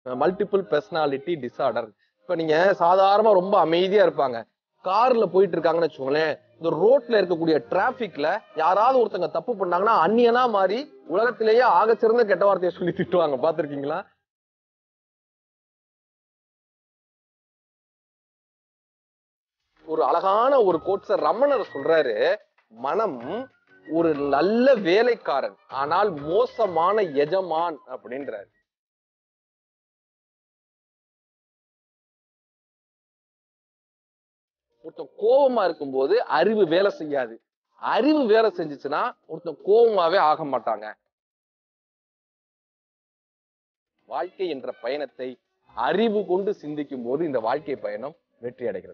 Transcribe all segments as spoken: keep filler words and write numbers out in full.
Multiple personality disorder. இப்ப நீங்க சாதாரணமா ரொம்ப அமைதியா இருப்பாங்க, கார்ல போயிட்டு இருக்காங்கன்னு வச்சுக்கோங்களேன், இந்த ரோட்ல இருக்கக்கூடிய டிராபிக்ல யாராவது ஒருத்தங்க தப்பு பண்ணாங்கன்னா அந்நியனா மாறி உலகத்திலேயே ஆகச்சிறந்த கெட்ட வார்த்தையை சொல்லி திட்டுவாங்க. பாத்திருக்கீங்களா? ஒரு அழகான ஒரு கோட்ஸ ரமணர் சொல்றாரு, மனம் ஒரு நல்ல வேலைக்காரன் ஆனால் மோசமான எஜமான் அப்படின்றாரு. ஒருத்தன் கோபமா இருக்கும் போது அறிவு வேலை செய்யாது, அறிவு வேலை செஞ்சுச்சுன்னா ஒருத்தன் கோபமாவே ஆக மாட்டாங்க. வாழ்க்கை என்ற பயணத்தை அறிவு கொண்டு சிந்திக்கும் போது இந்த வாழ்க்கை பயணம் வெற்றி அடைகிறது.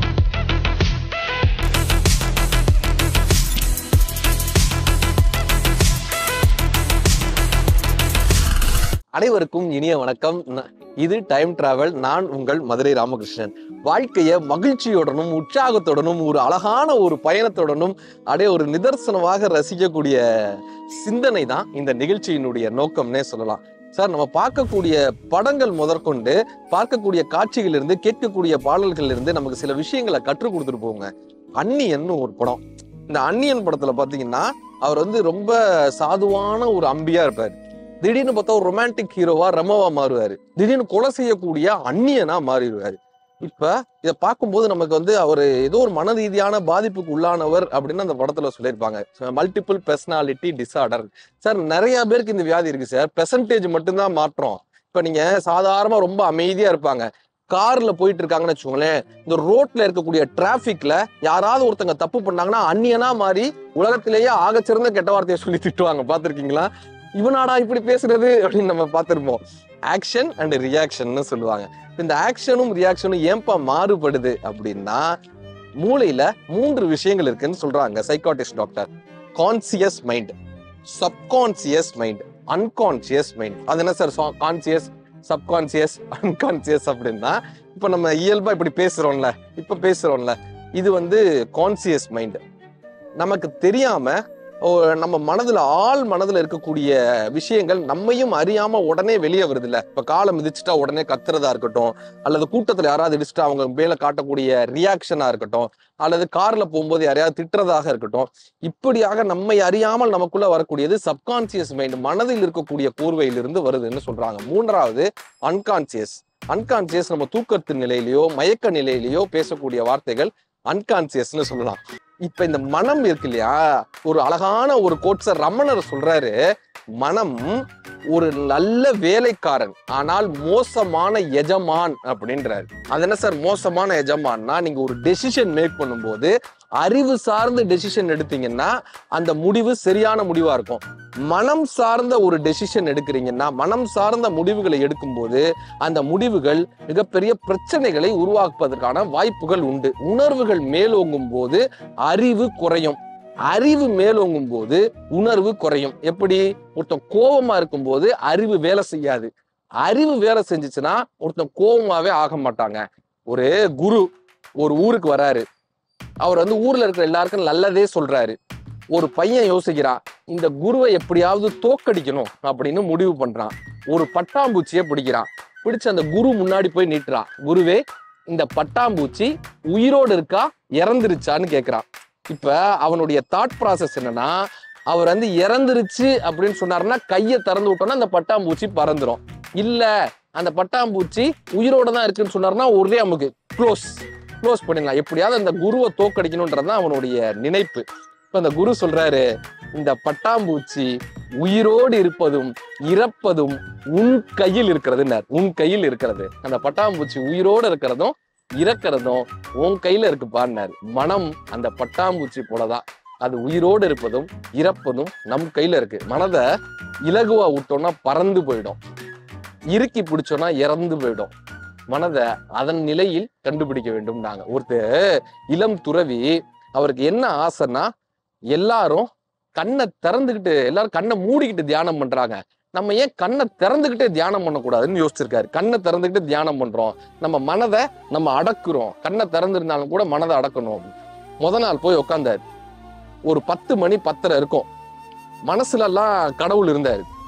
அனைவருக்கும் இனிய வணக்கம். இது டைம் டிராவல். நான் உங்கள் மதுரை ராமகிருஷ்ணன். வாழ்க்கைய மகிழ்ச்சியுடனும் உற்சாகத்துடனும் ஒரு அழகான ஒரு பயணத்துடனும் அப்படியே ஒரு நிதர்சனமாக ரசிக்கக்கூடிய சிந்தனை தான் இந்த நிகழ்ச்சியினுடைய நோக்கம்னே சொல்லலாம். சார், நம்ம பார்க்கக்கூடிய படங்கள் முதற்கொண்டு பார்க்கக்கூடிய காட்சிகள் இருந்து கேட்கக்கூடிய பாடல்கள் இருந்து நமக்கு சில விஷயங்களை கற்றுக் கொடுத்துட்டு போங்க. அந்நியன் ஒரு படம். இந்த அந்நியன் படத்துல பாத்தீங்கன்னா அவர் வந்து ரொம்ப சாதுவான ஒரு அம்பியா இருப்பாரு. திடீர்னு பார்த்தா ஒரு ரொமான்டிக் ஹீரோவா ரமவா மாறுவாரு. திடீர்னு கொலை செய்யக்கூடிய அந்நியனா மாறிடுவாரு. இப்ப இதை பார்க்கும்போது நமக்கு வந்து அவர் ஏதோ ஒரு மன ரீதியான பாதிப்புக்கு உள்ளானவர் அப்படின்னு அந்த படத்துல சொல்லியிருப்பாங்க. Multiple personality disorder. சார், நிறைய பேருக்கு இந்த வியாதி இருக்கு சார். பெர்சன்டேஜ் மட்டும்தான் மாற்றம். இப்ப நீங்க சாதாரணமா ரொம்ப அமைதியா இருப்பாங்க, கார்ல போயிட்டு இருக்காங்கன்னு வச்சுக்கோங்களேன், இந்த ரோட்ல இருக்கக்கூடிய டிராபிக்ல யாராவது ஒருத்தங்க தப்பு பண்ணாங்கன்னா அந்நியனா மாறி உலகத்திலேயே ஆகச்சிறந்த கெட்ட வார்த்தையை சொல்லி திட்டுவாங்க. பாத்திருக்கீங்களா? இவனாடா இப்படி பேசுறது அப்படின்னு நம்ம பார்த்திருப்போம். ஆக்ஷன் அண்ட் ரியாக்ஷன் சொல்லுவாங்க. இந்த ஆக்ஷனும் ரியாக்ஷனும் ஏன்பா மாறுபடுது அப்படின்னா, மூளையில மூன்று விஷயங்கள் இருக்குன்னு சொல்றாங்க psychiatrist doctor. Conscious mind, subconscious mind, unconscious mind. அது என்ன சார் கான்சியஸ், சப்கான்சியஸ், அன்கான்சியஸ் அப்படின்னா, இப்ப நம்ம இயல்பா இப்படி பேசுறோம்ல, இப்ப பேசுறோம்ல, இது வந்து கான்சியஸ் மைண்ட். நமக்கு தெரியாம நம்ம மனதுல ஆள் மனதுல இருக்கக்கூடிய விஷயங்கள் நம்மையும் அறியாம உடனே வெளியே வருது இல்ல. இப்ப காலை மிதிச்சுட்டா உடனே கத்துறதா இருக்கட்டும், அல்லது கூட்டத்துல யாராவது இடிச்சுட்டா அவங்க மேல காட்டக்கூடிய ரியாக்ஷனா இருக்கட்டும், அல்லது கார்ல போகும்போது யாரையாவது திட்டுறதாக இருக்கட்டும், இப்படியாக நம்மை அறியாமல் நமக்குள்ள வரக்கூடியது சப்கான்சியஸ் மைண்ட், மனதில் இருக்கக்கூடிய கூர்வையிலிருந்து வருதுன்னு சொல்றாங்க. மூன்றாவது அன்கான்சியஸ். அன்கான்சியஸ் நம்ம தூக்கத்து நிலையிலயோ மயக்க நிலையிலயோ பேசக்கூடிய வார்த்தைகள் அன்கான்சியஸ்னு சொல்லலாம். இப்ப இந்த மனம் இருக்கு இல்லையா, ஒரு அழகான ஒரு கோட்ஸ ரமணர் சொல்றாரு, மனம் ஒரு நல்ல வேலைக்காரன் ஆனால் மோசமான எஜமான் அப்படின்றாரு. அது என்ன சார் மோசமான எஜமான்னா, நீங்க ஒரு டெசிஷன் மேக் பண்ணும்போது அறிவு சார்ந்த டெசிஷன் எடுத்தீங்கன்னா அந்த முடிவு சரியான முடிவா இருக்கும். மனம் சார்ந்த ஒரு டெசிஷன் எடுக்கிறீங்கன்னா, மனம் சார்ந்த முடிவுகளை எடுக்கும்போது அந்த முடிவுகள் மிகப்பெரிய பிரச்சனைகளை உருவாக்குவதற்கான வாய்ப்புகள் உண்டு. உணர்வுகள் மேலோங்கும் போது அறிவு குறையும், அறிவு மேலோங்கும் போது உணர்வு குறையும். எப்படி? ஒருத்தன் கோபமா இருக்கும் போது அறிவு வேலை செய்யாது, அறிவு வேலை செஞ்சுச்சுன்னா ஒருத்தன் கோபமாவே ஆக மாட்டாங்க. ஒரு குரு ஒரு ஊருக்கு வராரு, அவர் வந்து ஊர்ல இருக்கிற எல்லாருக்கும் நல்லதே சொல்றாரு. ஒரு பையன் யோசிக்கிறான், இந்த குருவை எப்படியாவது தோக்கடிக்கணும் அப்படின்னு முடிவு பண்றான். ஒரு பட்டாம்பூச்சியை பிடிக்கிறான், பிடிச்சு அந்த குரு முன்னாடி போய் நீட்டுறான். குருவே, இந்த பட்டாம்பூச்சி உயிரோடு இருக்கா இறந்துருச்சான்னு கேட்கிறான். இப்ப அவனுடைய தாட் ப்ராசஸ் என்னன்னா, அவர் வந்து இறந்துருச்சு அப்படின்னு சொன்னாருன்னா கையை திறந்து விட்டோம்னா அந்த பட்டாம்பூச்சி பறந்துரும். இல்ல அந்த பட்டாம்பூச்சி உயிரோட தான் இருக்குன்னு சொன்னாருன்னா ஒரே அமுக்கு க்ளோஸ் க்ளோஸ் பண்ணிடலாம். எப்படியாவது அந்த குருவை தோக்கடிக்கணும்ன்றதான் அவனுடைய நினைப்பு. இப்ப அந்த குரு சொல்றாரு, இந்த பட்டாம்பூச்சி உயிரோடு இருப்பதும் இறப்பதும் உன் கையில் இருக்கிறதுன்னார். உன் கையில் இருக்கிறது, அந்த பட்டாம்பூச்சி உயிரோடு இருக்கிறதும் இறக்கிறதும் உன் கையில இருக்குப்பான்னாரு. மனம் அந்த பட்டாம்பூச்சி போலதான், அது உயிரோடு இருப்பதும் இறப்பதும் நம் கையில இருக்கு. மனதை இலகுவா விட்டோம்னா பறந்து போயிடும், இறுக்கி பிடிச்சோம்னா இறந்து போயிடும். மனதை அதன் நிலையில் கண்டுபிடிக்க வேண்டும். நாங்க ஒருத்தர் இளம் துறவி, அவருக்கு என்ன ஆசைன்னா, எல்லாரும் கண்ணை திறந்துகிட்டு எல்லாரும் கண்ணை மூடிக்கிட்டு தியானம் பண்றாங்க, நம்ம ஏன் கண்ணை திறந்துகிட்டே தியானம் பண்ணக்கூடாதுன்னு யோசிச்சிருக்காரு. கண்ணை திறந்துகிட்டு தியானம் பண்றோம், நம்ம மனதை நம்ம அடக்குறோம், கண்ணை திறந்திருந்தாலும் கூட மனதை அடக்கணும். முத நாள் போய் உட்காந்தாரு. ஒரு பத்து மணி பத்தரை இருக்கும். மனசுல எல்லாம் கடவுள் இருந்தாரு.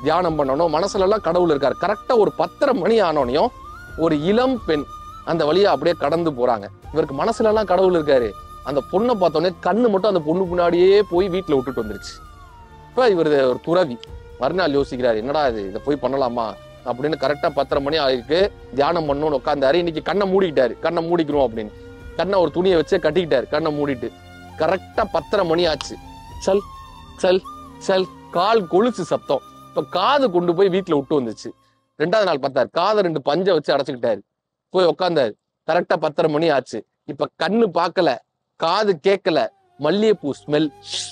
தியானம் பண்ணணும், மனசுல எல்லாம் கடவுள் இருக்காரு. கரெக்டா ஒரு பத்தரை மணி ஆனோனையும் ஒரு இளம் பெண் அந்த வழியா அப்படியே கடந்து போறாங்க. இவருக்கு மனசுல எல்லாம் கடவுள் இருக்காரு. அந்த பொண்ணை பார்த்தோன்னே கண்ணு மட்டும் அந்த பொண்ணு முன்னாடியே போய் வீட்டுல விட்டுட்டு வந்துருச்சு. இப்ப இவர் ஒரு துறவி மறுநாள் யோசிக்கிறாரு, என்னடா இது, இதை போய் பண்ணலாமா அப்படின்னு. கரெக்டா பத்தரை மணி ஆயிருக்கு, தியானம் பண்ணணும்னு உட்காந்தாரு. இன்னைக்கு கண்ணை மூடிக்கிட்டாரு, கண்ணை மூடிக்கிறோம் அப்படின்னு கண்ணை ஒரு துணியை வச்சே கட்டிக்கிட்டாரு. கண்ணை மூடிட்டு கரெக்டா பத்தரை மணி ஆச்சு. சல் சல் சல் கால் கொலுசு சத்தம். இப்ப காது கொண்டு போய் வீட்டுல விட்டு வந்துச்சு. ரெண்டாவது நாள் பார்த்தாரு, காதை ரெண்டு பஞ்சை வச்சு அடைச்சுக்கிட்டாரு, போய் உட்காந்தாரு. கரெக்டா பத்தரை மணி ஆச்சு. இப்ப கண்ணு பார்க்கல, காது கேட்கல, மல்லிகைப்பூ ஸ்மெல்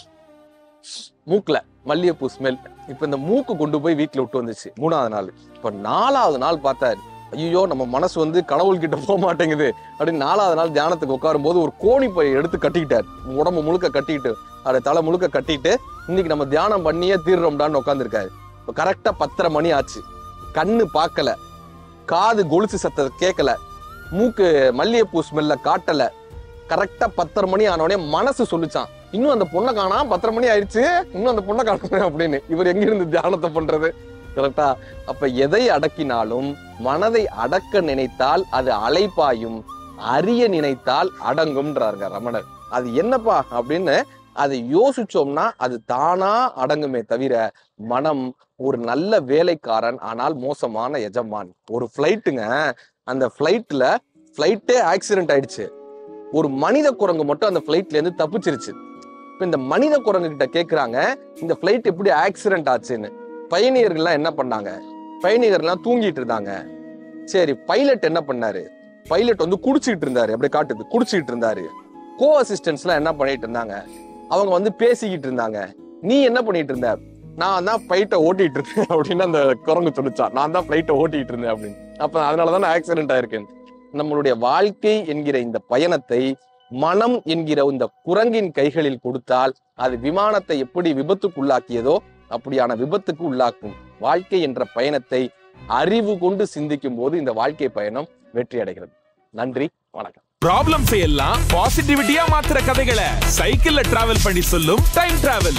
மூக்குல, மல்லிகைப்பூ ஸ்மெல். இப்ப இந்த மூக்கு கொண்டு போய் வீட்டுல விட்டு வந்துச்சு மூணாவது நாள். இப்ப நாலாவது நாள் பார்த்தாரு, ஐயோ நம்ம மனசு வந்து கடவுள் கிட்ட போக மாட்டேங்குது அப்படின்னு நாலாவது நாள் தியானத்துக்கு உட்காரும் போது ஒரு கோணி பை எடுத்து கட்டிக்கிட்டாரு. உடம்பு முழுக்க கட்டிக்கிட்டு, அதை தலை முழுக்க கட்டிட்டு, இன்னைக்கு நம்ம தியானம் பண்ணியே தீர்றோம்டான்னு உட்காந்துருக்காரு. இப்ப கரெக்டா பத்தரை மணி ஆச்சு. கண்ணு பார்க்கல, காது கொலுசு சத்தத்தை கேட்கல, மூக்கு மல்லிகைப்பூ ஸ்மெல்ல காட்டல. கரெக்டா பத்தரை மணி ஆனோடனே மனசு சொல்லிச்சான், இன்னும் அந்த பொண்ணை காணா, பத்தரை மணி ஆயிடுச்சு, இன்னும் அந்த பொண்ணை காணணும் அப்படின்னு. இவர் எங்க இருந்து தியானத்தை பண்றது? கரெக்டா? அப்ப எதை அடக்கினாலும் மனதை அடக்க நினைத்தால் அது அலைப்பாயும், அறிய நினைத்தால் அடங்கும்ன்றாருங்க ரமணர். அது என்னப்பா அப்படின்னு அதை யோசிச்சோம்னா அது தானா அடங்குமே தவிர, மனம் ஒரு நல்ல வேலைக்காரன் ஆனால் மோசமான எஜமான். ஒரு பிளைட்டுங்க, அந்த பிளைட்ல பிளைட்டே ஆக்சிடென்ட் ஆயிடுச்சு. ஒரு மனித குரங்கு மட்டும் அந்த பிளைட்ல இருந்து தப்பிச்சிருச்சு. இப்ப இந்த மனித குரங்கு கிட்ட கேக்குறாங்க, இந்த பிளைட் எப்படி ஆக்சிடென்ட் ஆச்சுன்னு. பயணியர்கள்லாம் என்ன பண்ணாங்க? பயணியர்கள்லாம் தூங்கிட்டு இருந்தாங்க. சரி, பைலட் என்ன பண்ணாரு? பைலட் வந்து குடிச்சுக்கிட்டு இருந்தாரு, அப்படியே காட்டுது, குடிச்சுக்கிட்டு இருந்தாரு. கோ அசிஸ்டன்ஸ் எல்லாம் என்ன பண்ணிட்டு இருந்தாங்க? அவங்க வந்து பேசிக்கிட்டு இருந்தாங்க. நீ என்ன பண்ணிட்டு இருந்த? நான் தான் பிளைட்டை ஓட்டிட்டு இருந்தேன் அப்படின்னு அந்த குரங்கு சொல்லிச்சான். நான் தான் பிளைட்டை ஓட்டிட்டு இருந்தேன் அப்படின்னு. அப்ப அதனாலதான் ஆக்சிடென்ட் ஆயிருக்கு. நம்மளுடைய வாழ்க்கை என்கிற இந்த பயணத்தை மனம் என்கிற இந்த குரங்கின் கைகளில் கொடுத்தால் அது விமானத்தை எப்படி விபத்துக்குள்ளாக்கியதோ அப்படியான விபத்துக்கு உள்ளாக்கும். வாழ்க்கை என்ற பயணத்தை அறிவு கொண்டு சிந்திக்கும் போது இந்த வாழ்க்கை பயணம் வெற்றி அடைகிறது. நன்றி, வணக்கம். ப்ராப்ளம்ஸ் எல்லாம் பாசிட்டிவிட்டியா மாத்துற கதைகளை சைக்கிள்ல டிராவல் பண்ணி சொல்லும் டைம் டிராவல்.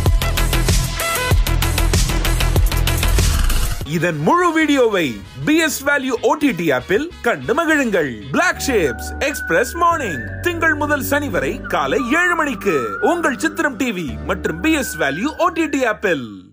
இதன் முழு வீடியோவை P S value O T T ஆப்பில் கண்டு மகிழுங்கள். பிளாக் ஷேப்ஸ் எக்ஸ்பிரஸ் மார்னிங் திங்கள் முதல் சனி வரை காலை ஏழு மணிக்கு உங்கள் சித்திரம் டிவி மற்றும் P S value O T T ஆப்பில்.